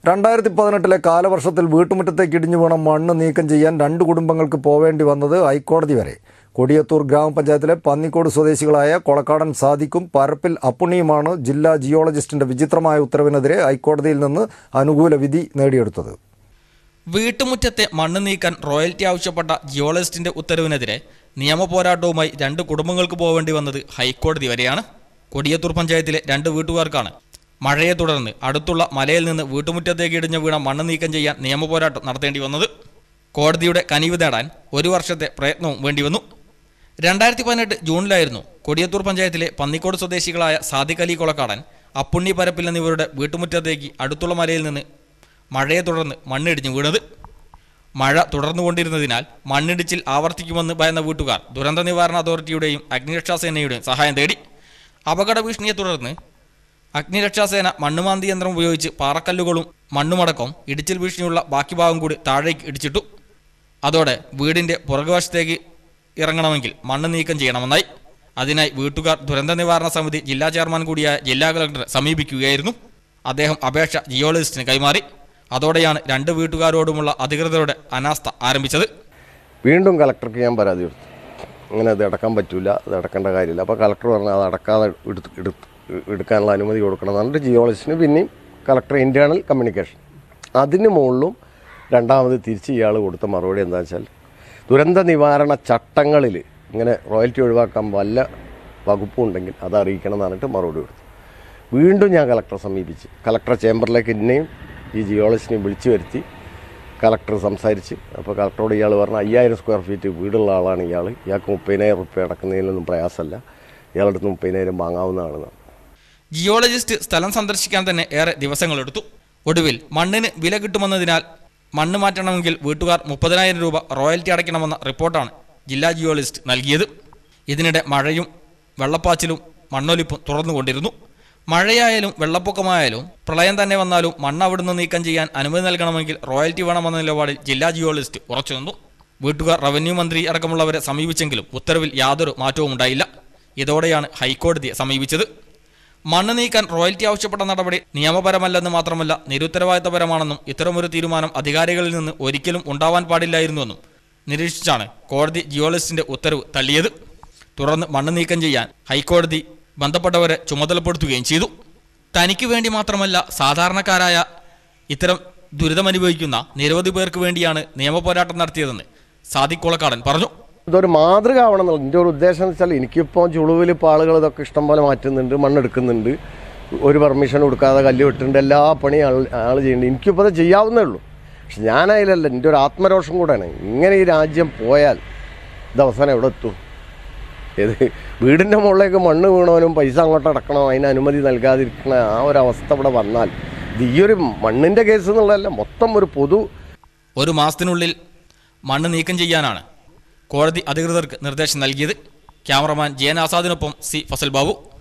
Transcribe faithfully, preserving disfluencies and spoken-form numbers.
രണ്ടായിരത്തി പതിനെട്ടിലെ കാലവർഷത്തിൽ വീട്ടുമുറ്റത്തേക്ക് ഇടിഞ്ഞു വീണ മണ്ണ് നീക്കം ചെയ്യാൻ രണ്ട് കുടുംബങ്ങൾക്ക് പോവേണ്ടി വന്നത് ഹൈക്കോടതി വരെ. കൊടിയത്തൂർ ഗ്രാമപഞ്ചായത്തിലെ പന്നിക്കോട് സ്വദേശികളായ കൊളക്കാടൻ സാദിക്കും പരപ്പിൽ അപ്പുണ്ണിയുമാണ് ജില്ലാ ജിയോളജിസ്റ്റിന്റെ വിചിത്രമായ ഉത്തരവിനെതിരെ ഹൈക്കോടതിയിൽ നിന്ന് അനുകൂല വിധി നേടിയെടുത്തത്. വീട്ടുമുറ്റത്തെ മണ്ണ് നീക്കാൻ റോയൽറ്റി ആവശ്യപ്പെട്ട ജിയോളജിസ്റ്റിന്റെ ഉത്തരവിനെതിരെ നിയമപോരാട്ടവുമായി രണ്ട് കുടുംബങ്ങൾക്ക് പോവേണ്ടി വന്നത് ഹൈക്കോടതി വരെയാണ്. കൊടിയത്തൂർ പഞ്ചായത്തിലെ രണ്ട് വീട്ടുകാർക്കാണ് മഴയെ തുടർന്ന് അടുത്തുള്ള മലയിൽ നിന്ന് വീട്ടുമുറ്റത്തേക്ക് ഇടിഞ്ഞു വീണ മണ്ണ് നീക്കം ചെയ്യാൻ നിയമപോരാട്ടം നടത്തേണ്ടി വന്നത്. കോടതിയുടെ കനിവ് നേടാൻ ഒരു വർഷത്തെ പ്രയത്നവും വേണ്ടിവന്നു. രണ്ടായിരത്തി പതിനെട്ട് ജൂണിലായിരുന്നു കൊടിയത്തൂർ പഞ്ചായത്തിലെ പന്നിക്കോട് സ്വദേശികളായ സാദിഖ് അലി കൊളക്കാടൻ, അപ്പുണ്ണി പരപ്പിൽ എന്നിവരുടെ വീട്ടുമുറ്റത്തേക്ക് അടുത്തുള്ള മലയിൽ നിന്ന് മഴയെ തുടർന്ന് മണ്ണിടിഞ്ഞു വീണത്. മഴ തുടർന്നുകൊണ്ടിരുന്നതിനാൽ മണ്ണിടിച്ചിൽ ആവർത്തിക്കുമെന്ന് ഭയന്ന വീട്ടുകാർ ദുരന്ത നിവാരണ അതോറിറ്റിയുടെയും അഗ്നിരക്ഷാസേനയുടെയും സഹായം തേടി. അപകട ഭീഷണിയെ തുടർന്ന് അഗ്നിരക്ഷാസേന മണ്ണുമാന്തി യന്ത്രം ഉപയോഗിച്ച് പാറക്കല്ലുകളും മണ്ണുമടക്കം ഇടിച്ചിൽ ഭീഷണിയുള്ള ബാക്കി ഭാഗം കൂടി താഴേക്ക് ഇടിച്ചിട്ടു. അതോടെ വീടിൻ്റെ പുറകുവശത്തേക്ക് ഇറങ്ങണമെങ്കിൽ മണ്ണ് നീക്കം ചെയ്യണമെന്നായി. അതിനായി വീട്ടുകാർ ദുരന്ത നിവാരണ സമിതി ജില്ലാ ചെയർമാൻ കൂടിയായ ജില്ലാ കളക്ടറെ സമീപിക്കുകയായിരുന്നു. അദ്ദേഹം അപേക്ഷ ജിയോളജിസ്റ്റിന് കൈമാറി. അതോടെയാണ് രണ്ട് വീട്ടുകാരോടുമുള്ള അധികൃതരുടെ അനാസ്ഥ ആരംഭിച്ചത്. വീണ്ടും കളക്ടർക്ക് ഞാൻ പരാതി കൊടുത്തു, അങ്ങനെ അത് അടക്കാൻ പറ്റില്ല, അത് അടക്കേണ്ട കാര്യമില്ല. അപ്പോൾ കളക്ടർ പറഞ്ഞാൽ അത് അടക്കാതെ എടുത്ത് എടുത്ത് എടുക്കാനുള്ള അനുമതി കൊടുക്കണം എന്നിട്ട് ജിയോളജിസ്റ്റിന് പിന്നെയും കളക്ടർ ഇൻറ്റേർണൽ കമ്മ്യൂണിക്കേഷൻ. അതിന് മുകളിലും രണ്ടാമത് തിരിച്ച് ഇയാൾ കൊടുത്ത മറുപടി എന്താ വെച്ചാൽ, ദുരന്ത നിവാരണ ചട്ടങ്ങളിൽ ഇങ്ങനെ റോയൽറ്റി ഒഴിവാക്കാൻ വല്ല വകുപ്പുണ്ടെങ്കിൽ അത് അറിയിക്കണം എന്ന് പറഞ്ഞിട്ട് മറുപടി കൊടുത്തു. വീണ്ടും ഞാൻ കളക്ടറെ സമീപിച്ച് കളക്ടറെ ചേംബറിലേക്ക് എന്നെയും ഈ ജിയോളജിസ്റ്റിനെയും വിളിച്ചു വരുത്തി കളക്ടർ സംസാരിച്ച്. അപ്പോൾ കളക്ടറോട് ഇയാൾ പറഞ്ഞു, അയ്യായിരം സ്ക്വയർ ഫീറ്റ് വീടുള്ള ആളാണ് ഇയാൾ, ഇയാൾക്ക് മുപ്പതിനായിരം റുപ്യ അടക്കുന്നതിനൊന്നും പ്രയാസമല്ല, ഇയാളുടെ അടുത്ത് മുപ്പതിനായിരം വാങ്ങാവുന്നതാണ്. ജിയോളജിസ്റ്റ് സ്ഥലം സന്ദർശിക്കാൻ തന്നെ ഏറെ ദിവസങ്ങളെടുത്തു. ഒടുവിൽ മണ്ണിന് വില കിട്ടുമെന്നതിനാൽ മണ്ണ് മാറ്റണമെങ്കിൽ വീട്ടുകാർ മുപ്പതിനായിരം രൂപ റോയൽറ്റി അടയ്ക്കണമെന്ന റിപ്പോർട്ടാണ് ജില്ലാ ജിയോളജിസ്റ്റ് നൽകിയത്. ഇതിനിടെ മഴയും വെള്ളപ്പാച്ചിലും മണ്ണൊലിപ്പും തുറന്നുകൊണ്ടിരുന്നു. മഴയായാലും വെള്ളപ്പൊക്കമായാലും പ്രളയം തന്നെ വന്നാലും മണ്ണ് അവിടുന്ന് നീക്കം ചെയ്യാൻ അനുമതി നൽകണമെങ്കിൽ റോയൽറ്റി വേണമെന്ന നിലപാടിൽ ജില്ലാ ജിയോളജിസ്റ്റ് ഉറച്ചു നിന്നു. വീട്ടുകാർ റവന്യൂ മന്ത്രി അടക്കമുള്ളവരെ സമീപിച്ചെങ്കിലും ഉത്തരവിൽ യാതൊരു മാറ്റവും ഉണ്ടായില്ല. ഇതോടെയാണ് ഹൈക്കോടതിയെ സമീപിച്ചത്. മണ്ണ് നീക്കാൻ റോയൽറ്റി ആവശ്യപ്പെട്ട നടപടി നിയമപരമല്ലെന്ന് മാത്രമല്ല നിരുത്തരവാദിത്തപരമാണെന്നും ഇത്തരമൊരു തീരുമാനം അധികാരികളിൽ നിന്ന് ഒരിക്കലും ഉണ്ടാവാൻ പാടില്ലായിരുന്നുവെന്നും നിരീക്ഷിച്ചാണ് കോടതി ജിയോളജിസ്റ്റിന്റെ ഉത്തരവ് തള്ളിയത്. തുടർന്ന് മണ്ണ് നീക്കം ചെയ്യാൻ ഹൈക്കോടതി ബന്ധപ്പെട്ടവരെ ചുമതലപ്പെടുത്തുകയും ചെയ്തു. തനിക്ക് വേണ്ടി മാത്രമല്ല സാധാരണക്കാരായ ഇത്തരം ദുരിതമനുഭവിക്കുന്ന നിരവധി പേർക്ക് വേണ്ടിയാണ് നിയമപോരാട്ടം നടത്തിയതെന്ന് സാദിഖ് കൊളക്കാടൻ പറഞ്ഞു. ഇതൊരു മാതൃക ആവണം എന്നുള്ള എൻ്റെ ഒരു ഉദ്ദേശം എന്ന് വെച്ചാൽ, എനിക്കിപ്പോൾ ചുളുവിൽ ഇപ്പോൾ ആളുകൾ ഇതൊക്കെ ഇഷ്ടംപോലെ മാറ്റുന്നുണ്ട്, മണ്ണെടുക്കുന്നുണ്ട്, ഒരു പെർമിഷൻ കൊടുക്കാതെ കല്ല് വെട്ടുന്നുണ്ട്, എല്ലാ പണിയും ആൾ ആൾ ചെയ്യുന്നുണ്ട്. എനിക്കിപ്പോൾ അത് ചെയ്യാവുന്നേ ഉള്ളൂ. പക്ഷെ ഞാനതിലല്ല, എൻ്റെ ഒരു ആത്മരോഷം കൂടെയാണ്. ഇങ്ങനെ ഈ രാജ്യം പോയാൽ ഇത് അവസാനം എവിടെ എത്തും? ഏത് വീടിൻ്റെ മുകളിലേക്ക് മണ്ണ് വീണവനും പൈസ അങ്ങോട്ട് അടക്കണം, അതിന് അനുമതി നൽകാതിരിക്കണ ആ ഒരവസ്ഥ ഇവിടെ വന്നാൽ, ഇത് ഈ ഒരു മണ്ണിൻ്റെ കേസ് എന്നുള്ളതല്ല, മൊത്തം ഒരു പൊതു ഒരു മാസത്തിനുള്ളിൽ മണ്ണ് നീക്കം ചെയ്യാനാണ് കോടതി അധികൃതർക്ക് നിർദ്ദേശം നൽകിയത്. ക്യാമറമാൻ ജയൻ ആസാദിനൊപ്പം സി ഫസൽ ബാബു.